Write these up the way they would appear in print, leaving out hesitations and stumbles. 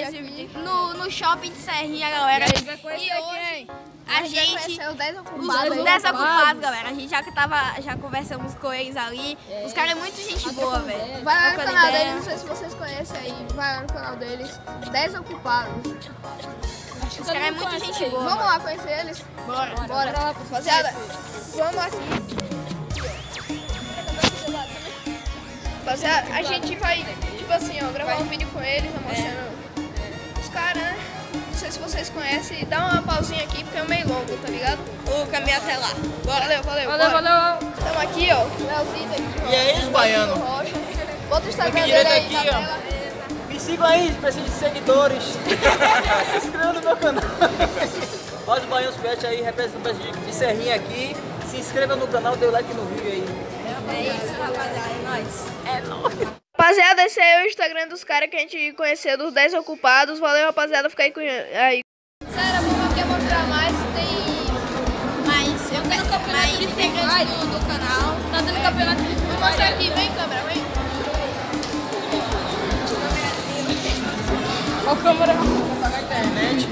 aqui no shopping de Serrinha, galera. E a gente vai conhecer quem? A gente conheceu os 10 os ocupados. 10 ocupados, galera. A gente já conversamos com eles ali. Os caras é muito gente boa, velho. Vai lá no Trocando canal ideia. deles, não sei se vocês conhecem aí. Vai lá no canal deles. 10 ocupados. Os caras é muito gente boa. Vamos lá conhecer eles? Bora. Bora. Rapaziada, vamos aqui. Rapaziada, a gente vai, tipo assim, ó, gravar um vídeo com eles, mostrando os caras, né? Não sei se vocês conhecem. Dá uma pausinha aqui porque é meio longo, tá ligado? O caminho até lá. Bora. Valeu. Valeu. Estamos aqui, ó. Leozito aqui. E aí, os baianos? Bota o Instagram Aqui dele direito aí aqui, na ó. tela. Me sigam aí, preciso de seguidores. Se inscreva no meu canal. Olha os baianos pet aí, representantes de Serrinha aqui. Se inscreva no canal, dê o like no vídeo aí. É isso, rapaziada. É nóis. Rapaziada, esse aí é o Instagram dos caras que a gente conheceu, dos 10 ocupados. Valeu, rapaziada, fica aí com aí. Sério, vamos aqui mostrar mais. Mas integrantes do canal. Tá tendo campeonato de Vou mostrar aqui, vem câmera, vem. Ó a câmera. Tá na internet.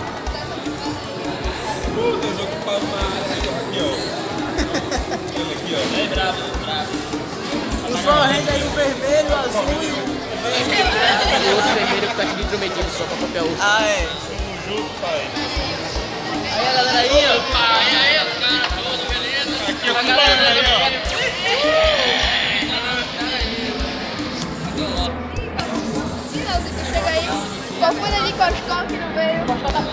Desocupado na área aqui, ó. Ele aqui, ó. É bravo. O sol rende aí o vermelho, o azul e E outro vermelho que tá aqui intrometido só pra copiar o. Ah, é. Junto, pai. Aí a galera aí, ó. Aqui, ó. Aí, ó. Sim, Leozito, chega aí. Qual foi ali Costó que não veio?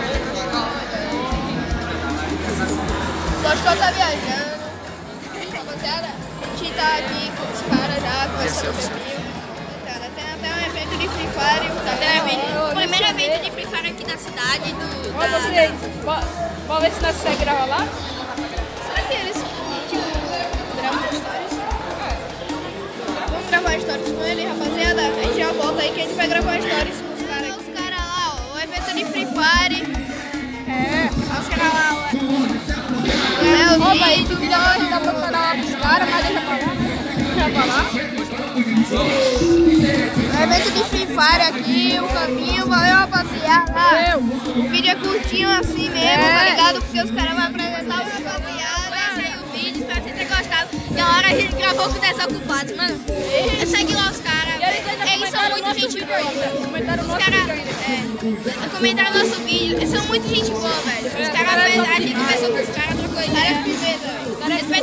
Costó tá viajando. Rapaziada, a gente tá aqui com os caras já, conversando um pouquinho. Cara, tem até um evento de Free Fire. O primeiro evento de Free Fire aqui da cidade. Ó vocês. Vamos ver se nós conseguimos gravar lá. Será que eles, tipo, gravam stories? Vamos gravar stories com ele, rapaziada. A gente já volta aí que a gente vai gravar stories com os caras. Os caras lá, ó, o evento de Free Fire. Olha os caras lá, ó. Ó, vai, duvida lá, a gente dá pra mandar lá pros caras, mas deixa pra lá. Deixa pra lá. O evento de Free Fire aqui, o caminho, valeu, rapaziada. Valeu. O vídeo é curtinho assim mesmo, tá ligado? Porque os caras vão apresentar os rapaziada. Esse aí o vídeo, espero que vocês tenham gostado. E a hora a gente gravou com 10 ocupados, mano. Segue lá os caras. Eles são muito gente boa. Comentaram Os nosso caras vídeo ainda. comentaram nosso vídeo. Eles são muito gente boa, velho. Os caras, a gente conversou com os caras, trocou ideia. Firmeza. Espero